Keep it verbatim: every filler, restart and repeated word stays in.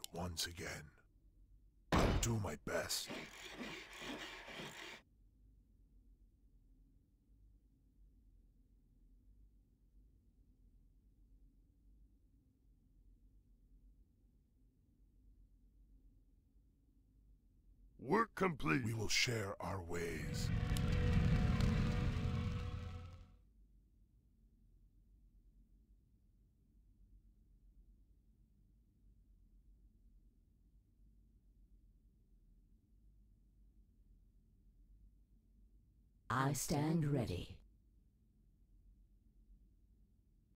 once again. I'll do my best. Work complete. We will share our ways. I stand ready.